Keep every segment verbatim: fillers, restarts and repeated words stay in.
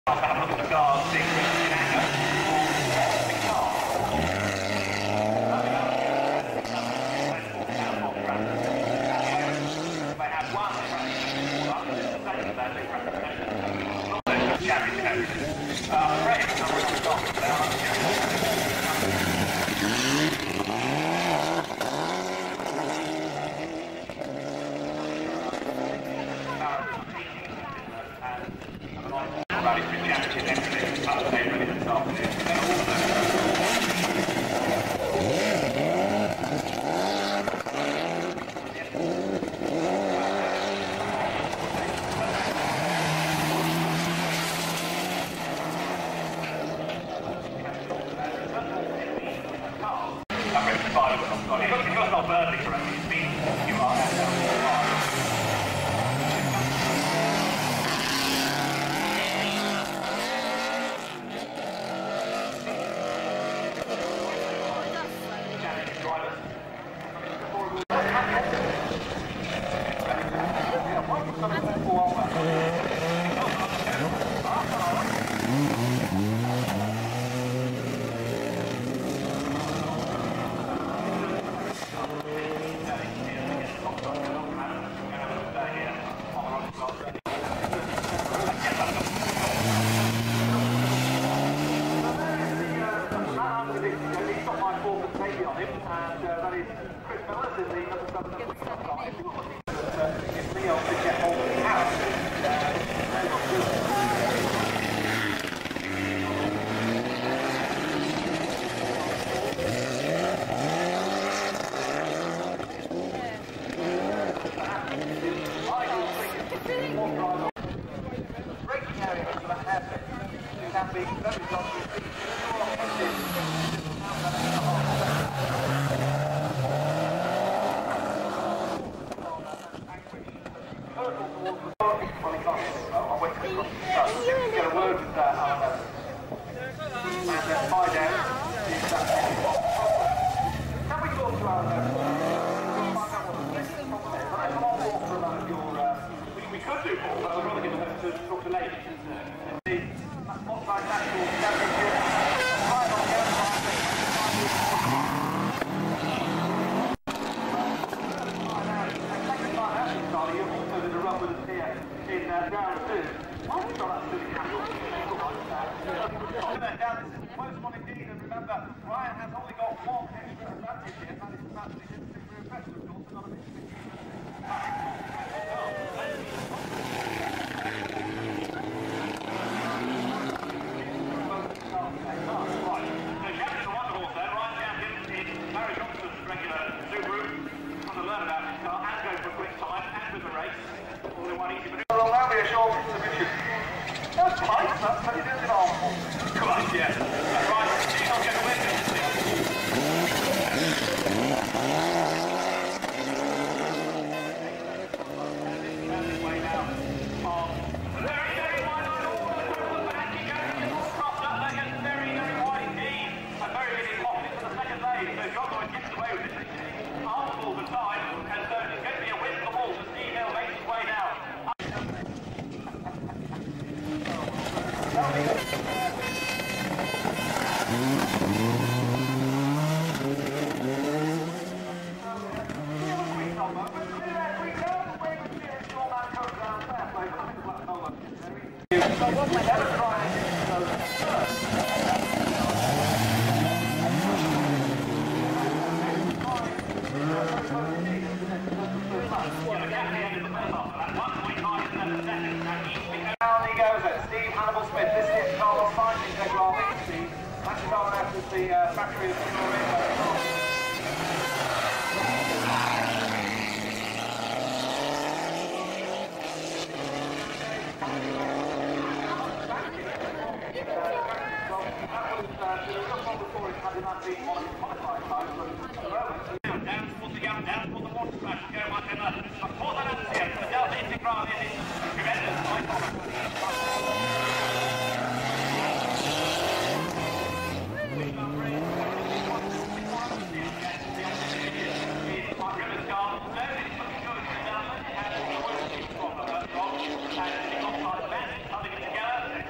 Uh,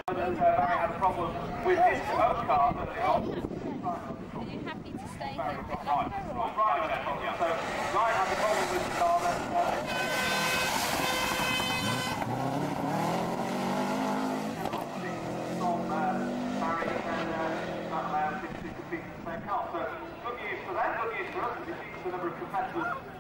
where Barry had a problem with his own car earlier on. Are you happy to stay here a bit Right, longer? right, right, yeah. So Ryan had a problem with the car then. From uh, Barry and uh, that allowed him to compete in the same car. So good news for them, good news for us, as it keeps the number of competitors